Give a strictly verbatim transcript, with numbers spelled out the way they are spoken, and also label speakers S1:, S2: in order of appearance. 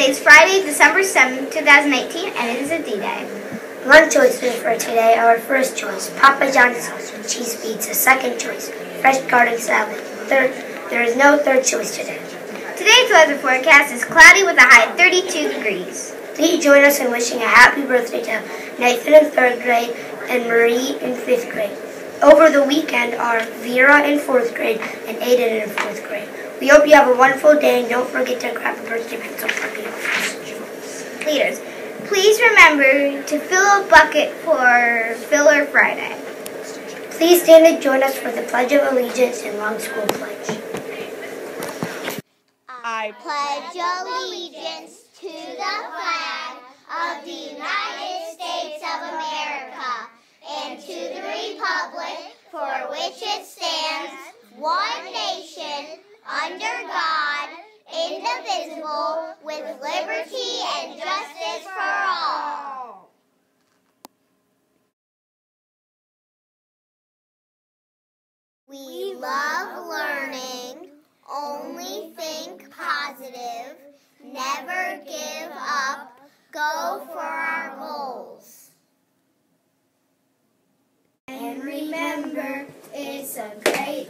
S1: Today is Friday, December seventh, two thousand eighteen, and it is a D-Day.
S2: One choice for today, our first choice, Papa John's sausage cheese pizza. Second choice, fresh garden salad. Third, there is no third choice today.
S1: Today's weather forecast is cloudy with a high of thirty-two degrees.
S2: Please join us in wishing a happy birthday to Nathan in third grade and Marie in fifth grade. Over the weekend are Vera in fourth grade and Aiden in fourth grade. We hope you have a wonderful day, and don't forget to grab a birthday pencil from your
S1: Leaders, please remember to fill a bucket for Filler Friday.
S2: Please stand and join us for the Pledge of Allegiance and Long School Pledge.
S3: I
S4: pledge allegiance to the flag of the United States of America and to the republic for which it stands, one nation, under God, indivisible, with liberty and justice for all. We love learning, only think positive, never give up, go for our goals.
S1: And remember, it's a great